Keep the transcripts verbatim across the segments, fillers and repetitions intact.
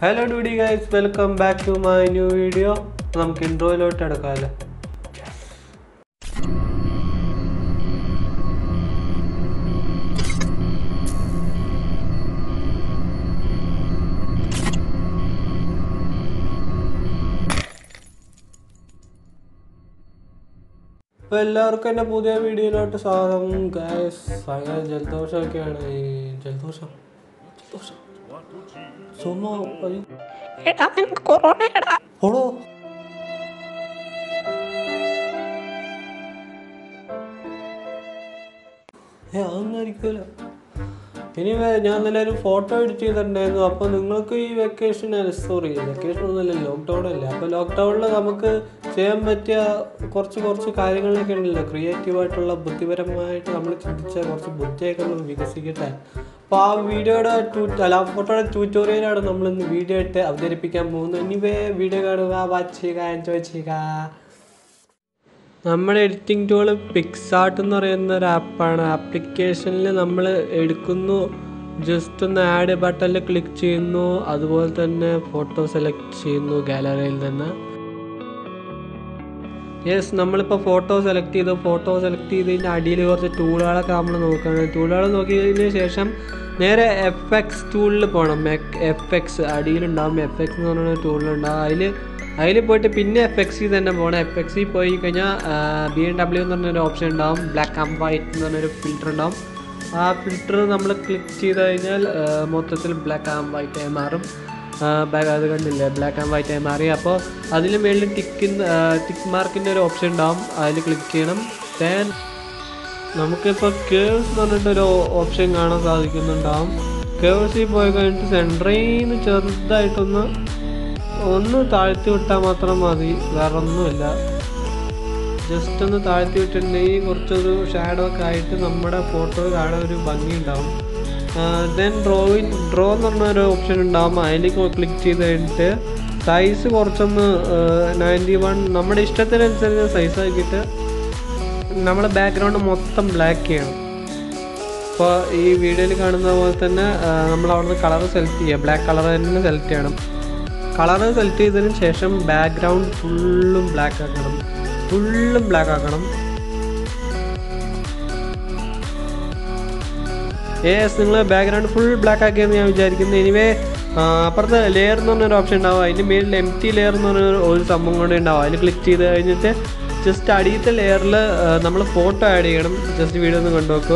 Hello duty guys, welcome back to my new video. നമുക്ക് ഇൻട്രോയിലോട്ട് എടുക്കാമല്ലോ. അപ്പോൾ എല്ലാവർക്കും എൻ്റെ പുതിയ വീഡിയോയിലോട്ട് സ്വാഗതം ഗൈസ്. ഭയങ്കര ജലദോഷമൊക്കെയാണ്. ഈ ജലദോഷം ജലദോഷം ചുമ ഓടോ ഏ അതൊന്നും ആയിരിക്കുമല്ലോ. ഇനി ഞാൻ നല്ല ഒരു ഫോട്ടോ എഡിറ്റ് ചെയ്തിട്ടുണ്ടായിരുന്നു. അപ്പോൾ നിങ്ങൾക്ക് ഈ വെക്കേഷൻ സോറി വെക്കേഷൻ ഒന്നുമല്ല, ലോക്ക്ഡൗൺ അല്ലേ. അപ്പോൾ ലോക്ക്ഡൗണിൽ നമുക്ക് ചെയ്യാൻ പറ്റിയ കുറച്ച് കുറച്ച് കാര്യങ്ങളൊക്കെ ഉണ്ടല്ലോ. ക്രിയേറ്റീവായിട്ടുള്ള ബുദ്ധിപരമായിട്ട് നമ്മൾ ചിന്തിച്ച കുറച്ച് ബുദ്ധിയൊക്കെ നമ്മൾ വികസിക്കട്ടെ. അപ്പോൾ ആ വീഡിയോയുടെ ടൂ അല്ല ആ ഫോട്ടോയുടെ ട്യൂട്ടോറിയലാണ് നമ്മളിന്ന് വീഡിയോ ആയിട്ട് അവതരിപ്പിക്കാൻ പോകുന്നത്. ഇനിവേ വീഡിയോ കാണുക, വാച്ച് ചെയ്യുക, എൻജോയ് ചെയ്യുക. നമ്മുടെ എഡിറ്റിംഗ് ടൂള് പിക്സാർട്ട് എന്ന് പറയുന്ന ഒരു ആപ്പാണ്. ആപ്ലിക്കേഷനിൽ നമ്മൾ എടുക്കുന്നു, ജസ്റ്റ് ഒന്ന് ആഡ് ബട്ടണിൽ ക്ലിക്ക് ചെയ്യുന്നു, അതുപോലെ തന്നെ ഫോട്ടോ സെലക്ട് ചെയ്യുന്നു ഗാലറിയിൽ നിന്ന്. യെസ്, നമ്മളിപ്പോൾ ഫോട്ടോ സെലക്ട് ചെയ്തു. ഫോട്ടോ സെലക്ട് ചെയ്തതിൻ്റെ അടിയിൽ കുറച്ച് ടൂളുകളൊക്കെ നമ്മൾ നോക്കുകയാണ്. ടൂളുകൾ നോക്കിയതിന് ശേഷം നേരെ എഫ് എക്സ് ടൂളിൽ പോകണം. എഫ് എക്സ് അടിയിലുണ്ടാകും. എഫ് എക്സ് എന്ന് പറഞ്ഞ ടൂളിലുണ്ടാകും. അതിൽ അതിൽ പോയിട്ട് പിന്നെ എഫ് എക്സിൽ തന്നെ പോകണം. എഫ് എക്സിൽ പോയി കഴിഞ്ഞാൽ ബി എം ഡബ്ല്യു എന്ന് പറഞ്ഞൊരു ഓപ്ഷൻ ഉണ്ടാവും. ബ്ലാക്ക് ആൻഡ് വൈറ്റ് എന്ന് പറഞ്ഞൊരു ഫിൽറ്റർ ഉണ്ടാവും. ആ ഫിൽറ്റർ നമ്മൾ ക്ലിക്ക് ചെയ്ത് കഴിഞ്ഞാൽ മൊത്തത്തിൽ ബ്ലാക്ക് ആൻഡ് വൈറ്റ് ആയി മാറും. അത് കണ്ടില്ലേ, ബ്ലാക്ക് ആൻഡ് വൈറ്റ് ആയി മാറി. അപ്പോൾ അതിന് മേളിൽ ടിക്കിന് ടിക്ക് മാർക്കിൻ്റെ ഒരു ഓപ്ഷൻ ഉണ്ടാവും. അതിൽ ക്ലിക്ക് ചെയ്യണം. ദെൻ നമുക്കിപ്പോൾ കേവ്സ് എന്ന് പറഞ്ഞിട്ടൊരു ഓപ്ഷൻ കാണാൻ സാധിക്കുന്നുണ്ടാവും. കേവ്സിൽ പോയി കഴിഞ്ഞിട്ട് സെൻറ്ററിൽ നിന്ന് ചെറുതായിട്ടൊന്ന് ഒന്ന് താഴ്ത്തി വിട്ടാൽ മാത്രം മതി, വേറെ ഒന്നുമില്ല. ജസ്റ്റ് ഒന്ന് താഴ്ത്തി വിട്ടിട്ടുണ്ടെങ്കിൽ കുറച്ചൊരു ഷാഡോ ഒക്കെ ആയിട്ട് നമ്മുടെ ഫോട്ടോ കാണാൻ ഒരു ഭംഗി ഉണ്ടാവും. ദെൻ ഡ്രോയിൻ ഡ്രോ എന്ന് പറഞ്ഞൊരു ഓപ്ഷൻ ഉണ്ടാകും. അതിൽ ക്ലിക്ക് ചെയ്ത് കഴിഞ്ഞിട്ട് സൈസ് കുറച്ചൊന്ന് നയൻറ്റി വൺ നമ്മുടെ ഇഷ്ടത്തിനനുസരിച്ച് സൈസ് ആക്കിയിട്ട് നമ്മൾ ബാക്ക്ഗ്രൗണ്ട് മൊത്തം ബ്ലാക്ക് ചെയ്യണം. അപ്പോൾ ഈ വീഡിയോയിൽ കാണുന്ന പോലെ തന്നെ നമ്മൾ അവിടുന്ന് കളർ സെലക്ട് ചെയ്യുക. ബ്ലാക്ക് കളർ തന്നെ സെലക്ട് ചെയ്യണം. കളറ് സെലക്ട് ചെയ്തതിന് ശേഷം ബാക്ക്ഗ്രൗണ്ട് ഫുള്ളും ബ്ലാക്ക് ആക്കണം. ഫുള്ളും ബ്ലാക്ക് ആക്കണം. യെസ്, നിങ്ങൾ ബാക്ക്ഗ്രൗണ്ട് ഫുൾ ബ്ലാക്ക് ആക്കിയെന്ന് ഞാൻ വിചാരിക്കുന്നു. എനിവേ അപ്പുറത്തെ ലെയർ എന്ന് പറഞ്ഞൊരു ഓപ്ഷൻ ഉണ്ടാവും. അതിൻ്റെ മേലിൽ എം ടി ലെയർ എന്ന് പറഞ്ഞൊരു ഒരു സംഭവം കൂടെ ഉണ്ടാവും. അതിൽ ക്ലിക്ക് ചെയ്ത് കഴിഞ്ഞിട്ട് ജസ്റ്റ് അടിയത്തെ ലെയറിൽ നമ്മൾ ഫോട്ടോ ആഡ് ചെയ്യണം. ജസ്റ്റ് വീഡിയോ ഒന്ന് കണ്ടു നോക്കൂ.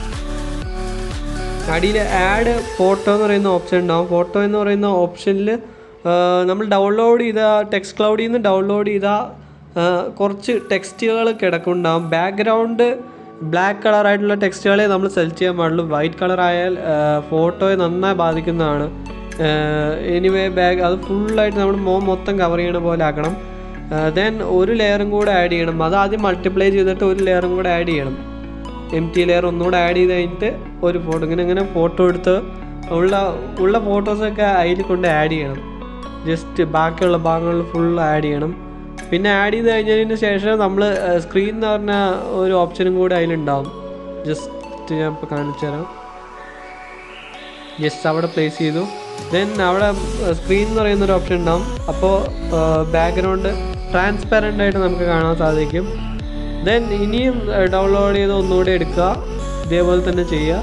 അടിയിൽ ആഡ് ഫോട്ടോ എന്ന് പറയുന്ന ഓപ്ഷൻ ഉണ്ടാവും. ഫോട്ടോ എന്ന് പറയുന്ന ഓപ്ഷനിൽ നമ്മൾ ഡൗൺലോഡ് ചെയ്ത ടെക്സ്റ്റ് ക്ലൗഡിൽ നിന്ന് ഡൗൺലോഡ് ചെയ്ത കുറച്ച് ടെക്സ്റ്റുകൾ കിടക്കുന്നുണ്ടാവും. ബാക്ക്ഗ്രൗണ്ട് ബ്ലാക്ക് കളറായിട്ടുള്ള ടെക്സ്റ്റുകളെ നമ്മൾ സെലക്ട് ചെയ്യാൻ പാടുള്ളൂ. വൈറ്റ് കളറായാൽ ഫോട്ടോയെ നന്നായി ബാധിക്കുന്നതാണ്. എനിവേ ബാക്ക് അത് ഫുള്ളായിട്ട് നമ്മൾ മോ മൊത്തം കവർ ചെയ്യണ പോലെ ആക്കണം. ദെൻ ഒരു ലെയറും കൂടെ ആഡ് ചെയ്യണം. അത് ആദ്യം മൾട്ടിപ്ലൈ ചെയ്തിട്ട് ഒരു ലെയറും കൂടെ ആഡ് ചെയ്യണം. എം ടി ലെയർ ഒന്നുകൂടെ ആഡ് ചെയ്ത് കഴിഞ്ഞിട്ട് ഒരു ഫോട്ടോ ഇങ്ങനെ ഇങ്ങനെ ഫോട്ടോ എടുത്ത് ഉള്ള ഉള്ള ഫോട്ടോസൊക്കെ അതിൽ കൊണ്ട് ആഡ് ചെയ്യണം. ജസ്റ്റ് ബാക്കിയുള്ള ഭാഗങ്ങളിൽ ഫുൾ ആഡ് ചെയ്യണം. പിന്നെ ആഡ് ചെയ്ത് കഴിഞ്ഞതിന് ശേഷം നമ്മൾ സ്ക്രീൻ എന്ന് പറഞ്ഞ ഒരു ഓപ്ഷനും കൂടി അതിലുണ്ടാവും. ജസ്റ്റ് ഞാൻ ഇപ്പോൾ കാണിച്ചു തരാം. ജസ്റ്റ് അവിടെ പ്ലേസ് ചെയ്തു. ദെൻ അവിടെ സ്ക്രീൻ എന്ന് പറയുന്നൊരു ഓപ്ഷൻ ഉണ്ടാവും. അപ്പോൾ ബാക്ക്ഗ്രൗണ്ട് ട്രാൻസ്പാരൻ്റ് ആയിട്ട് നമുക്ക് കാണാൻ സാധിക്കും. ദെൻ ഇനിയും ഡൗൺലോഡ് ചെയ്ത് ഒന്നുകൂടി എടുക്കുക. ഇതേപോലെ തന്നെ ചെയ്യുക.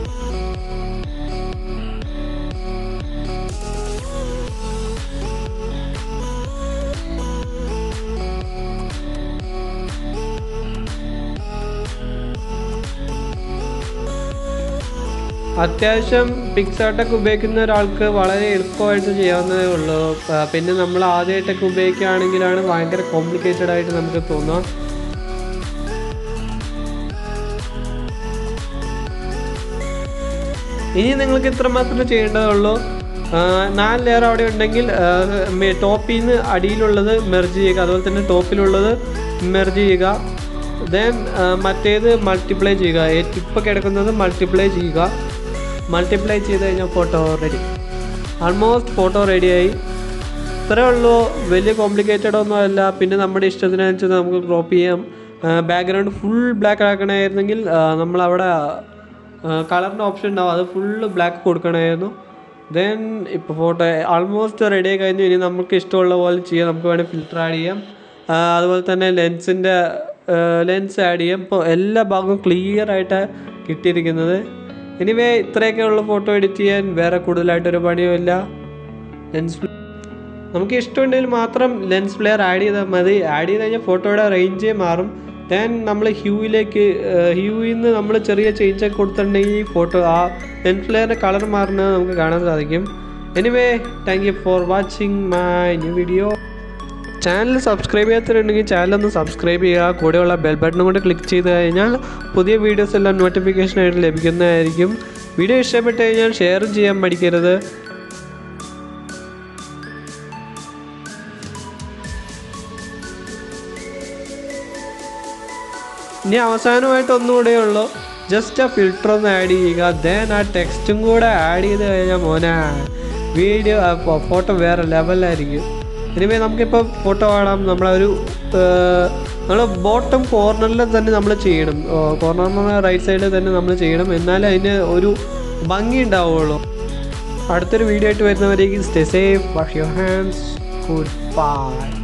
അത്യാവശ്യം പിക്സാർട്ടൊക്കെ ഉപയോഗിക്കുന്ന ഒരാൾക്ക് വളരെ എളുപ്പമായിട്ട് ചെയ്യാവുന്നതേ ഉള്ളൂ. പിന്നെ നമ്മൾ ആദ്യമായിട്ടൊക്കെ ഉപയോഗിക്കുകയാണെങ്കിലാണ് ഭയങ്കര കോംപ്ലിക്കേറ്റഡ് ആയിട്ട് നമുക്ക് തോന്നാം. ഇനി നിങ്ങൾക്ക് ഇത്ര മാത്രമേ ചെയ്യേണ്ടതുള്ളൂ. നാല് ലെയർ അവിടെ ഉണ്ടെങ്കിൽ ടോപ്പിൽ നിന്ന് അടിയിലുള്ളത് മെർജ് ചെയ്യുക. അതുപോലെ തന്നെ ടോപ്പിലുള്ളത് മെർജ് ചെയ്യുക. ദെൻ മറ്റേത് മൾട്ടിപ്ലൈ ചെയ്യുക. ഇപ്പോൾ കിടക്കുന്നത് മൾട്ടിപ്ലൈ ചെയ്യുക. മൾട്ടിപ്ലൈ ചെയ്ത് കഴിഞ്ഞാൽ ഫോട്ടോ റെഡി. ആൾമോസ്റ്റ് ഫോട്ടോ റെഡിയായി. ഇത്രയേ ഉള്ളൂ. വലിയ കോംപ്ലിക്കേറ്റഡ് ഒന്നും അല്ല. പിന്നെ നമ്മുടെ ഇഷ്ടത്തിനനുസരിച്ച് നമുക്ക് ക്രോപ്പ് ചെയ്യാം. ബാക്ക്ഗ്രൗണ്ട് ഫുൾ ബ്ലാക്ക് ആക്കണമായിരുന്നെങ്കിൽ നമ്മളവിടെ കളറിൻ്റെ ഓപ്ഷൻ ഉണ്ടാവും. അത് ഫുള്ള് ബ്ലാക്ക് കൊടുക്കണമായിരുന്നു. ദെൻ ഇപ്പോൾ ഫോട്ടോ ആൾമോസ്റ്റ് റെഡി ആയി കഴിഞ്ഞു. ഇനി നമുക്ക് ഇഷ്ടമുള്ള പോലെ ചെയ്യാം. നമുക്ക് വേണമെങ്കിൽ ഫിൽറ്റർ ആഡ് ചെയ്യാം, അതുപോലെ തന്നെ ലെൻസിൻ്റെ ലെൻസ് ആഡ് ചെയ്യാം. ഇപ്പോൾ എല്ലാ ഭാഗവും ക്ലിയർ ആയിട്ട് കിട്ടിയിരിക്കുന്നത്. എനിവേ ഇത്രയൊക്കെ ഉള്ള ഫോട്ടോ എഡിറ്റ് ചെയ്യാൻ, വേറെ കൂടുതലായിട്ടൊരു പണിയുമില്ല. ലെൻസ് നമുക്ക് ഇഷ്ടമുണ്ടെങ്കിൽ മാത്രം ലെൻസ് ഫ്ലെയർ ആഡ് ചെയ്താൽ മതി. ആഡ് ചെയ്ത് കഴിഞ്ഞാൽ ഫോട്ടോയുടെ റേഞ്ചേ മാറും. ദെൻ നമ്മൾ ഹ്യൂയിലേക്ക് ഹ്യൂയിൽ നിന്ന് നമ്മൾ ചെറിയ ചേഞ്ചൊക്കെ കൊടുത്തിട്ടുണ്ടെങ്കിൽ ഈ ഫോട്ടോ ആ ലെൻസ് ഫ്ലെയറിൻ്റെ കളർ മാറുന്നത് നമുക്ക് കാണാൻ സാധിക്കും. Anyway thank you for watching my new video. Channel subscribe ചെയ്യാത്തിട്ടുണ്ടെങ്കിൽ ചാനലൊന്ന് സബ്സ്ക്രൈബ് ചെയ്യുക. കൂടെയുള്ള ബെൽ ബട്ടണും കൊണ്ട് ക്ലിക്ക് ചെയ്ത് കഴിഞ്ഞാൽ പുതിയ വീഡിയോസ് എല്ലാം നോട്ടിഫിക്കേഷനായിട്ട് ലഭിക്കുന്നതായിരിക്കും. വീഡിയോ ഇഷ്ടപ്പെട്ട് കഴിഞ്ഞാൽ ഷെയറും ചെയ്യാൻ മടിക്കരുത്. ഇനി അവസാനമായിട്ട് ഒന്നുകൂടെ ഉള്ളൂ, ജസ്റ്റ് ആ ഫിൽറ്റർ ഒന്ന് ആഡ് ചെയ്യുക. ദെൻ ആ ടെക്സ്റ്റും കൂടെ ആഡ് ചെയ്ത് കഴിഞ്ഞാൽ മോനെ വീഡിയോ ഫോട്ടോ വേറെ ലെവലായിരിക്കും. എനിവേ നമുക്കിപ്പോൾ ഫോട്ടോ കാണാം. നമ്മളൊരു നമ്മൾ ബോട്ടം കോർണറിൽ തന്നെ നമ്മൾ ചെയ്യണം. കോർണറിൽ റൈറ്റ് സൈഡിൽ തന്നെ നമ്മൾ ചെയ്യണം, എന്നാലേ അതിന് ഒരു ഭംഗി ഉണ്ടാവുള്ളൂ. അടുത്തൊരു വീഡിയോ ആയിട്ട് വരുന്നവരേക്കും stay safe, wash your hands, good by.